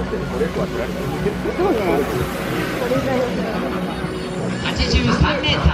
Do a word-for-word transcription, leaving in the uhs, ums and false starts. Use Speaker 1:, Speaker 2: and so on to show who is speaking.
Speaker 1: はちじゅうさんメートル。